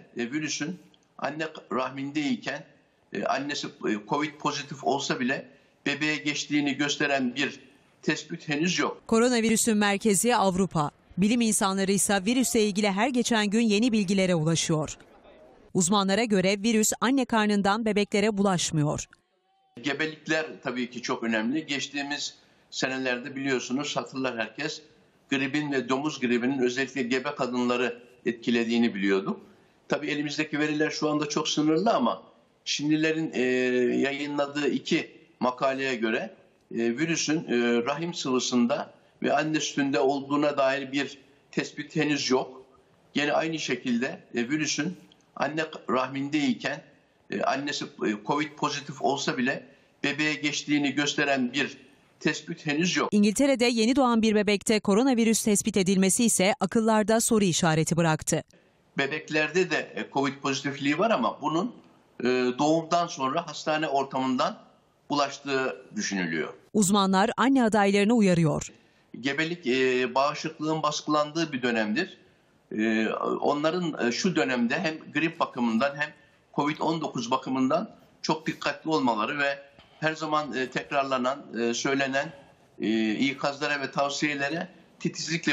virüsün anne rahmindeyken annesi Covid pozitif olsa bile bebeğe geçtiğini gösteren bir tespit henüz yok. Koronavirüsün merkezi Avrupa. Bilim insanları ise virüsle ilgili her geçen gün yeni bilgilere ulaşıyor. Uzmanlara göre virüs anne karnından bebeklere bulaşmıyor. Gebelikler tabii ki çok önemli. Geçtiğimiz senelerde biliyorsunuz, hatırlar herkes, gripin ve domuz gribinin özellikle gebe kadınları etkilediğini biliyorduk. Tabii elimizdeki veriler şu anda çok sınırlı ama Çinlilerin yayınladığı 2 makaleye göre virüsün rahim sıvısında ve anne sütünde olduğuna dair bir tespit henüz yok. Yine aynı şekilde virüsün anne rahmindeyken annesi Covid pozitif olsa bile bebeğe geçtiğini gösteren bir tespit henüz yok. İngiltere'de yeni doğan bir bebekte koronavirüs tespit edilmesi ise akıllarda soru işareti bıraktı. Bebeklerde de Covid pozitifliği var ama bunun doğumdan sonra hastane ortamından bulaştığı düşünülüyor. Uzmanlar anne adaylarını uyarıyor. Gebelik bağışıklığın baskılandığı bir dönemdir. Onların şu dönemde hem grip bakımından hem Covid-19 bakımından çok dikkatli olmaları ve her zaman tekrarlanan, söylenen ikazlara ve tavsiyelere titizlikle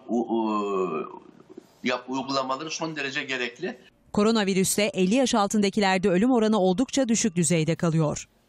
uygulamaları son derece gerekli. Koronavirüste 50 yaş altındakilerde ölüm oranı oldukça düşük düzeyde kalıyor.